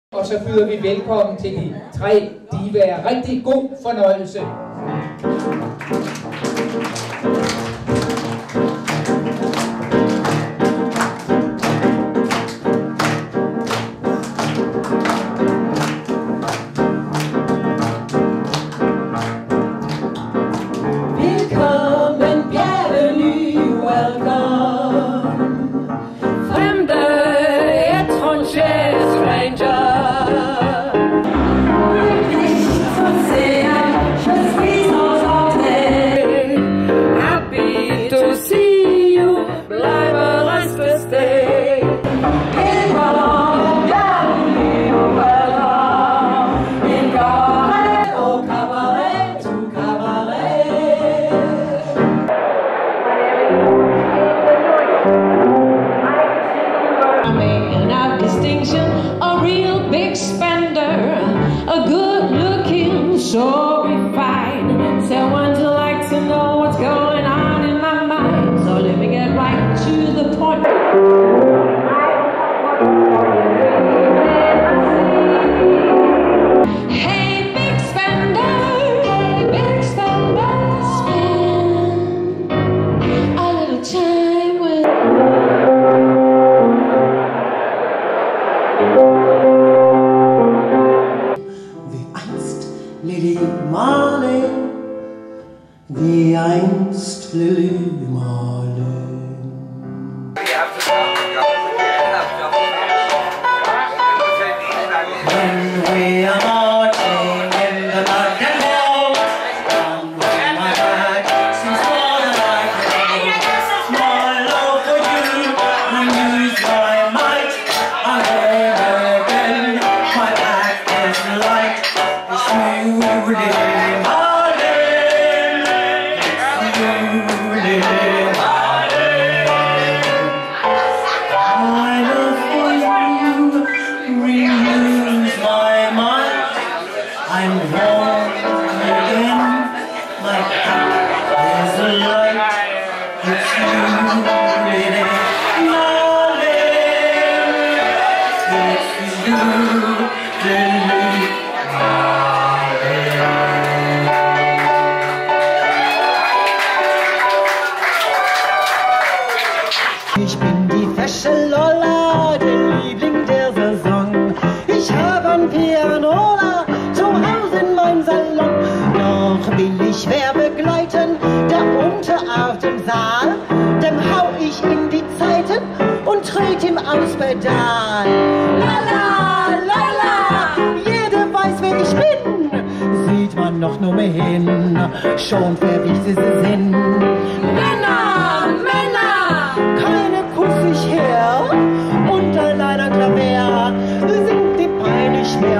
Og så byder vi velkommen til de 3 divaer. Rigtig god fornøjelse. So refined, someone to like to know what's going on in my mind. So let me get right to the point. Hey, big spender, spend a little time with. Lily Marley, wie einst Lily Marley. When we are marching in the night and all, and when my back seems more like my love for you, I use my might again. My back is light. I'm warm again, my heart is light, it's you, Lily Marley, it's you, Lily Ich bin die fesche Lolla, der Liebling der Saison. Ich habe ein Pianola zu Hause in meinem Salon. Doch will ich wer begleiten, der Unterart im Saal. Dem hau ich in die Zeiten und trete ihm aus Pedal. Lala, lala, jeder weiß, wer ich bin. Sieht man noch nur mehr hin, schon verwischt sie sind. Männer, Männer, keine Kuss ich her, und allein ein Klavier singt die Pein nicht mehr.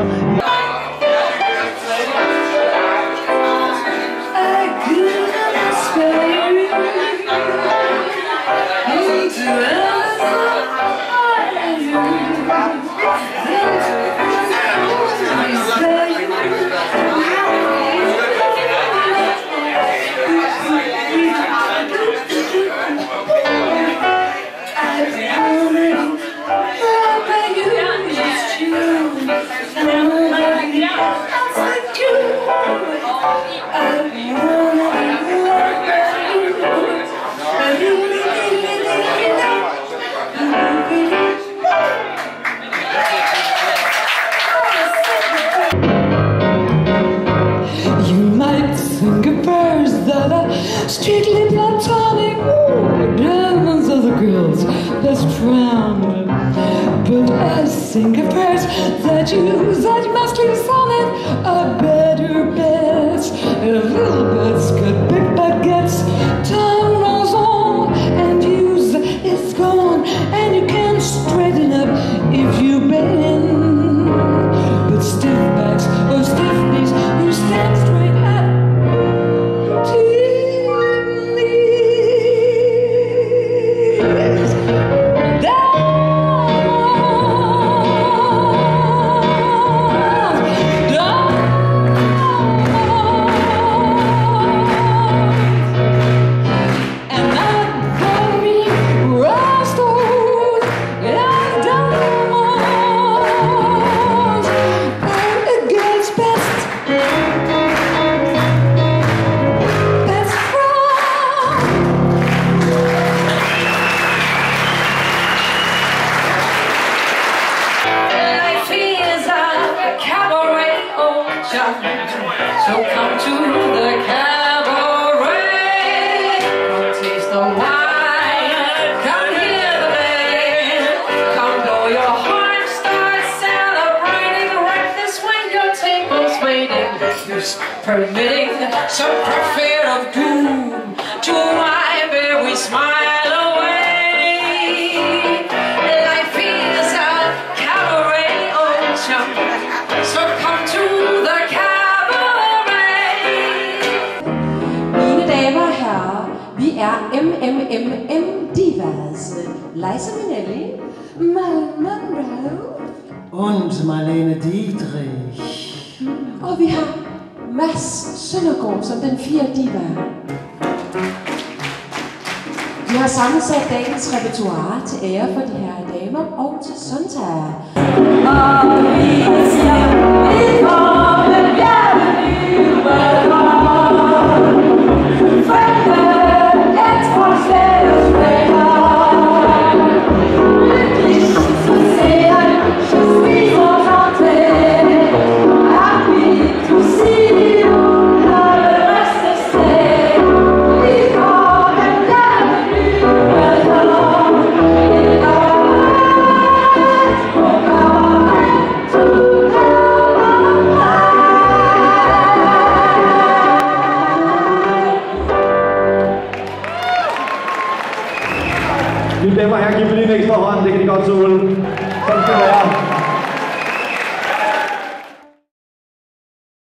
Strictly platonic, diamonds are the girl's best friend. But I sing a verse that you must leave on it a better bet. A little bit's good, big baguettes. Time rolls on and use is gone, and you can't straighten up if you bend. But stiff backs or stiff knees, you stand straight up. ocean. So come to the cabaret. Come taste the wine. Come hear the band. Come blow your horn, start celebrating. Reckless when your table's waiting. Use permitting some prophet of doom to wipe every smile away. Life is a cabaret ocean. So come to the cabaret. Mine damer og herrer, vi er MMMM Divas. Liza Minnelli, Marilyn Monroe Und Marlene Dietrich. og vi har Mads Søndergaard som den 4. diva. Vi har sammensat dagens repertoire til ære for de her damer og til Sonta.